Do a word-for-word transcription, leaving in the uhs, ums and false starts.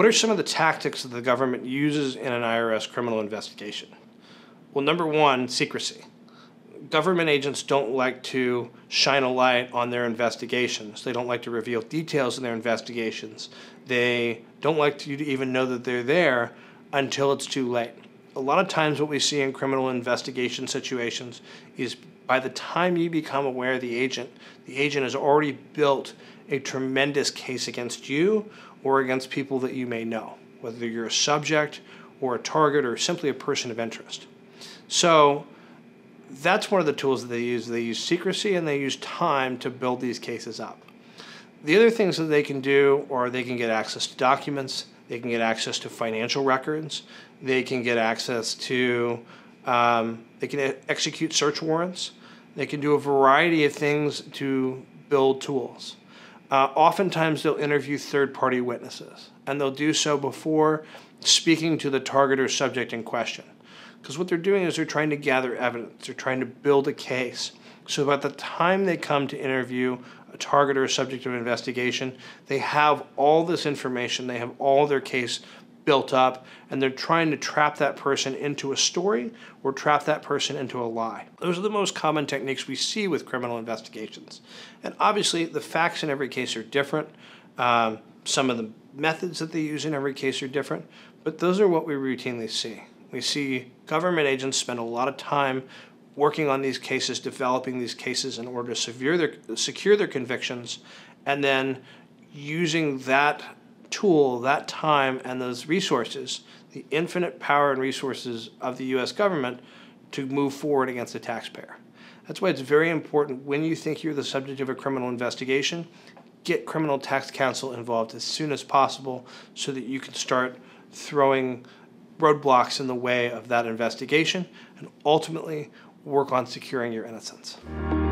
What are some of the tactics that the government uses in an I R S criminal investigation? Well, number one, secrecy. Government agents don't like to shine a light on their investigations. They don't like to reveal details in their investigations. They don't like you to even know that they're there until it's too late. A lot of times what we see in criminal investigation situations is by the time you become aware of the agent, the agent has already built a tremendous case against you or against people that you may know, whether you're a subject or a target or simply a person of interest. So that's one of the tools that they use. They use secrecy and they use time to build these cases up. The other things that they can do, or they can get access to documents, they can get access to financial records, they can get access to, um, they can execute search warrants, they can do a variety of things to build tools. Uh, oftentimes they'll interview third-party witnesses, and they'll do so before speaking to the target or subject in question. Because what they're doing is they're trying to gather evidence, they're trying to build a case. So by the time they come to interview a target or a subject of investigation, they have all this information, they have all their case built up, and they're trying to trap that person into a story or trap that person into a lie. Those are the most common techniques we see with criminal investigations. And obviously, the facts in every case are different. Um, some of the methods that they use in every case are different, but those are what we routinely see. We see government agents spend a lot of time working on these cases, developing these cases in order to secure their, secure their convictions, and then using that tool, that time, and those resources, the infinite power and resources of the U S government, to move forward against the taxpayer. That's why it's very important when you think you're the subject of a criminal investigation, get criminal tax counsel involved as soon as possible so that you can start throwing roadblocks in the way of that investigation and ultimately work on securing your innocence.